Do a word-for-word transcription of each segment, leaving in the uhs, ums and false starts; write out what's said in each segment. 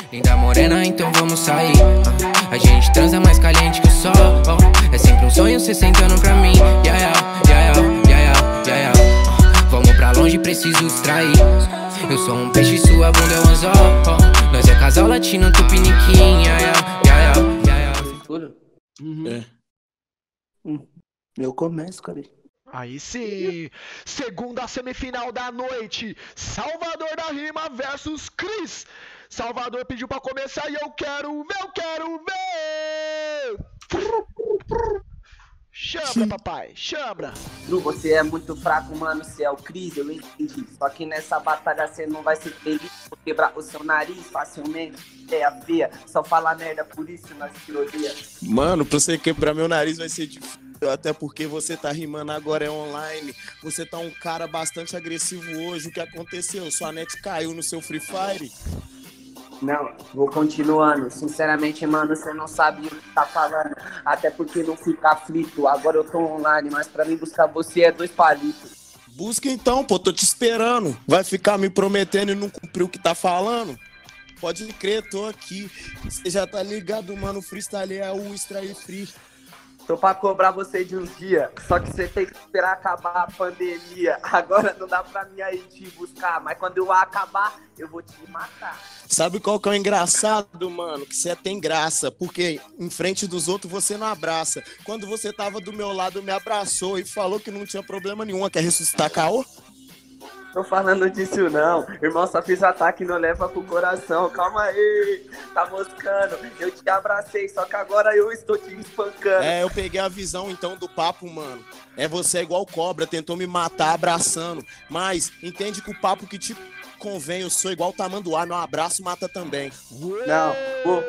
Linda morena, então vamos sair. uh, A gente transa mais caliente que o sol. uh, É sempre um sonho cê sentando pra mim. Yeah, yeah, yeah, yeah, yeah, yeah, yeah. uh, Vamos pra longe, preciso distrair. Eu sou um peixe, sua bunda é um anzol. uh, Nós é casal latino, tupiniquim. Yeah, yeah, yeah, yeah, yeah, yeah. Uhum. É. Hum. Eu começo, cara. Aí sim, segunda semifinal da noite, Salvador da Rima versus Cris. Salvador pediu pra começar e eu quero ver, eu quero ver. Chambra, papai, chambra. Lu, você é muito fraco, mano, você é o Cris, eu entendi. Só que nessa batalha você não vai ser feliz. Vou quebrar o seu nariz facilmente, ideia feia. Só fala merda, por isso nós te odeia. Mano, pra você quebrar meu nariz vai ser difícil. Até porque você tá rimando agora é online. Você tá um cara bastante agressivo hoje. O que aconteceu? Sua net caiu no seu Free Fire? Não, vou continuando. Sinceramente, mano, você não sabe o que tá falando. Até porque não fica aflito. Agora eu tô online, mas pra mim buscar você é dois palitos. Busca então, pô, tô te esperando. Vai ficar me prometendo e não cumprir o que tá falando? Pode crer, tô aqui. Você já tá ligado, mano, o freestyle é o extrair free. Tô pra cobrar você de uns dias, só que você tem que esperar acabar a pandemia. Agora não dá pra mim aí te buscar, mas quando eu acabar, eu vou te matar. Sabe qual que é o engraçado, mano? Que você tem graça, porque em frente dos outros você não abraça. Quando você tava do meu lado, me abraçou e falou que não tinha problema nenhum. Quer ressuscitar caô? Tô falando disso não, irmão, só fiz ataque, não leva pro coração. Calma aí, tá moscando. Eu te abracei, só que agora eu estou te espancando. É, eu peguei a visão então do papo, mano. É você igual cobra, tentou me matar abraçando. Mas entende que o papo que te convém, eu sou igual tamanduá, meu abraço mata também. Não, pô.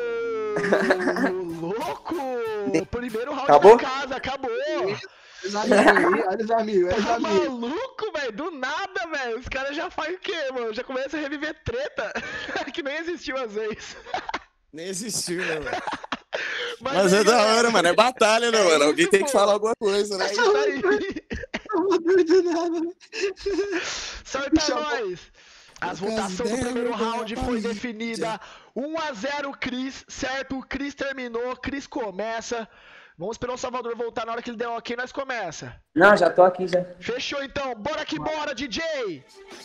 Louco! Primeiro round Acabou? da casa, acabou! Os amigos aí, olha os amigos, olha os Tá amigos. maluco, velho? Do nada, velho. Os caras já fazem o quê, mano? Já começa a reviver treta que nem existiu às vezes. Nem existiu, né, mano? Mas, Mas aí, é da galera, hora, mano. É batalha, né, é mano? Alguém isso, tem que pô. falar alguma coisa, né? É isso aí. Não doido nada. Sorta Chamou. nós. As Por causa votações do dela, primeiro eu round vou foi pra definida. um a zero Cris, certo? O Cris terminou, Cris começa. Vamos esperar o Salvador voltar. Na hora que ele der ok, nós começa. Não, já tô aqui já. Fechou então, bora que bora, D J!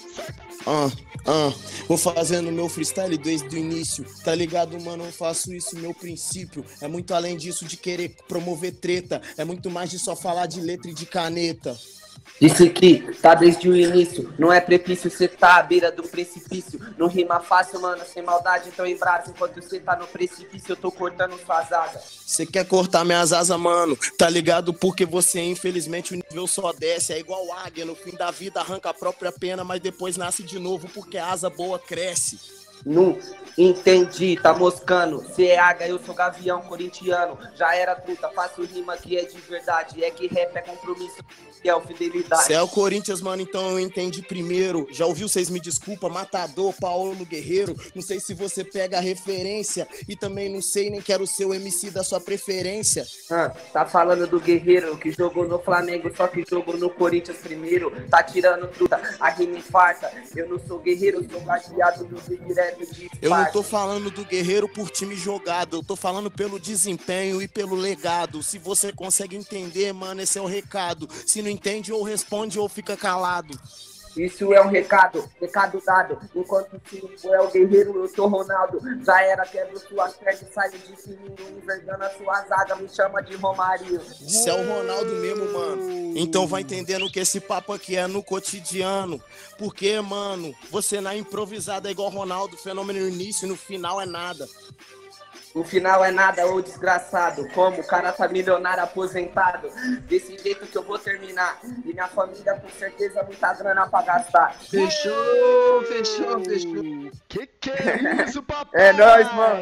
Ah, ah, vou fazendo meu freestyle desde o início. Tá ligado, mano? Eu faço isso, meu princípio. É muito além disso de querer promover treta. É muito mais de só falar de letra e de caneta. Disse que tá desde o início, não é prepício, cê tá à beira do precipício. Não rima fácil, mano, sem maldade, então em brasa. Enquanto cê tá no precipício, eu tô cortando suas asas. Você quer cortar minhas asas, mano? Tá ligado? Porque você, infelizmente, o nível só desce. É igual águia, no fim da vida arranca a própria pena, mas depois nasce de novo porque a asa boa cresce. Não entendi, tá moscando. Cê é águia, eu sou gavião corintiano. Já era truta, faço rima que é de verdade. É que rap é compromisso, que é fidelidade. Cê é o Corinthians, mano, então eu entendi primeiro. Já ouviu, vocês me desculpa, Matador, Paulo Guerreiro. Não sei se você pega a referência. E também não sei, nem quero ser o M C da sua preferência. Ah, tá falando do guerreiro que jogou no Flamengo, só que jogou no Corinthians primeiro. Tá tirando truta, a rima infarta. Eu não sou guerreiro, sou cadeado do direto de Eu não Esparta. tô falando do guerreiro por time jogado, eu tô falando pelo desempenho e pelo legado. Se você consegue entender, mano, esse é o recado. Se não entende, ou responde ou fica calado. Isso é um recado, recado dado. Enquanto tu é o guerreiro, eu sou Ronaldo. Já era, quebro suas pernas, saio de fininho, envergando a sua zaga, me chama de Romário. Isso é o Ronaldo mesmo, mano. Então vai entendendo que esse papo aqui é no cotidiano. Porque, mano, você na improvisada é igual Ronaldo, fenômeno no início e no final é nada. No final é nada, ô desgraçado. Como o cara tá milionário aposentado. Desse jeito que eu vou terminar. E minha família com certeza muita grana pra gastar. Fechou, fechou, fechou. Que que é isso, papai? É nóis, mano.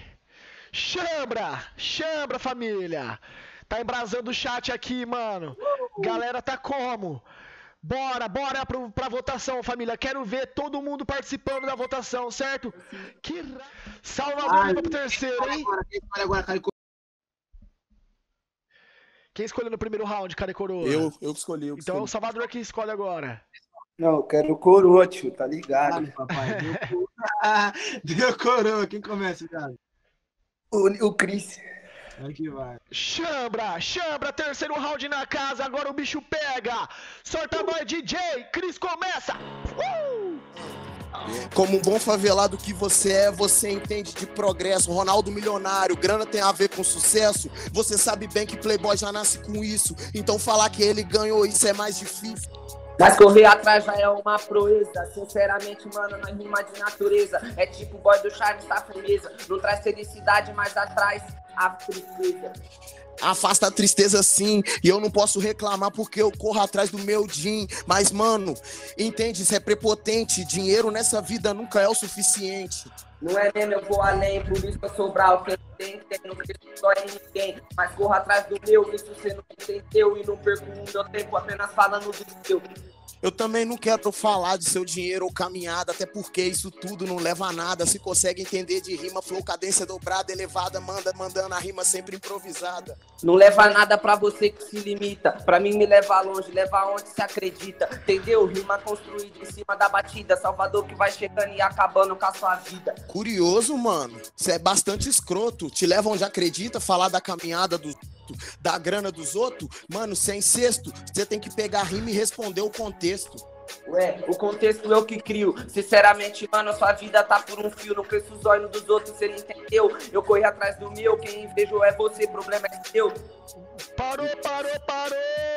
Chambra, chambra, família. Tá embrasando o chat aqui, mano. Galera tá como? Bora, bora pro, pra votação, família. Quero ver todo mundo participando da votação, certo? Que ra... Salvador Ai, vai pro terceiro, hein? Agora, quem escolhe agora, cara? Quem escolheu no primeiro round, cara e coroa? Eu, eu que escolhi. Eu que Então é o escolhi. Salvador que escolhe agora. Não, eu quero coroa, tio, tá ligado? Papai, meu cu Deu coroa. Quem começa, cara? O, o Cris. Aqui vai. Chambra, chambra, terceiro round na casa, agora o bicho pega. Sorta nós, D J, Cris começa. Uh! Como um bom favelado que você é, você entende de progresso. Ronaldo milionário, grana tem a ver com sucesso. Você sabe bem que Playboy já nasce com isso. Então falar que ele ganhou, isso é mais difícil. Mas correr atrás já é uma proeza. Sinceramente, mano, nós rima de natureza. É tipo o boy do Charles, tá firmeza. Não traz felicidade, mas atrás a tristeza. Afasta a tristeza sim, e eu não posso reclamar porque eu corro atrás do meu din. Mas mano, entende, isso é prepotente. Dinheiro nessa vida nunca é o suficiente. Não é mesmo, eu vou além, por isso eu sou bravo. Quem tem, tem, não cresce só em ninguém. Mas corro atrás do meu, isso você não entendeu. E não perco o meu tempo apenas falando do seu. Eu também não quero falar de seu dinheiro ou caminhada, até porque isso tudo não leva a nada. Se consegue entender de rima, flow, cadência dobrada, elevada, manda, mandando a rima sempre improvisada. Não leva nada pra você que se limita. Pra mim me leva longe, leva onde se acredita. Entendeu? Rima construída em cima da batida. Salvador que vai chegando e acabando com a sua vida. Curioso, mano. Você é bastante escroto. Te leva onde acredita, falar da caminhada do... da grana dos outros, mano, sem cesto, você tem que pegar a rima e responder o contexto. Ué, o contexto eu que crio. Sinceramente, mano, sua vida tá por um fio. Não cresço os olhos dos outros, você não entendeu. Eu corri atrás do meu, quem invejou é você, problema é seu. Parou, parou, parou!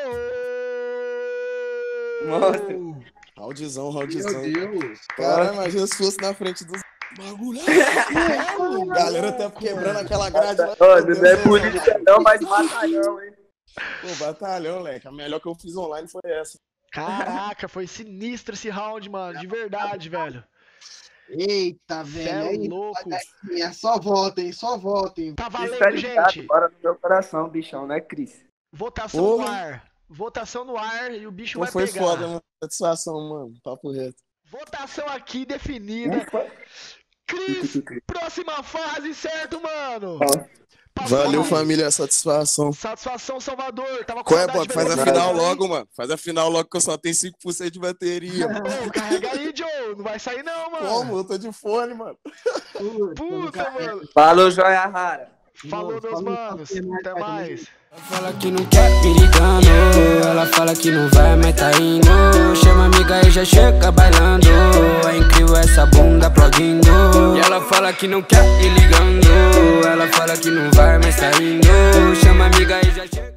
Nossa. Raudzão, raudzão. Meu Deus. Caramba, imagina se fosse na frente dos bagulho. Galera até quebrando aquela grade. Olha, não é política não, mas batalhão, hein. Pô, batalhão, leque. A melhor que eu fiz online foi essa. Caraca, foi sinistro esse round, mano, de verdade, velho. Eita, Cê velho. é Aí, louco. é só votem, só votem. Tá Isso valendo, tá ligado, gente. bora no meu coração, bichão, né, Cris? Votação Ô, no ar. Votação no ar e o bicho Pô, vai foi pegar. foda, mano. Satisfação, mano. Papo reto. Votação aqui definida. Cris, próxima fase, certo, mano? Passou Valeu, aí. família. Satisfação. Satisfação, Salvador. Tava com Qual é, saudade Bob? de Faz a você. final logo, mano. Faz a final logo que eu só tenho cinco por cento de bateria. Ô, carrega aí, Joe. Não vai sair não, mano. Como? Eu tô de fone, mano. Puta, mano. Falou, joia rara. Falou, meus Falou, manos. falou, Até falou. mais. Ela fala que não quer perigando, ela fala que não vai, mas tá indo. Chama a amiga e já chega bailando. É incrível essa bunda aplaudindo. E ela fala que não quer ir ligando, ela fala que não vai, mas tá indo. Chama a amiga e já chega.